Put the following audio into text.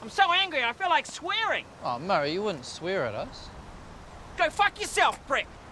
I'm so angry I feel like swearing. Oh, Murray, you wouldn't swear at us. Go fuck yourself, prick.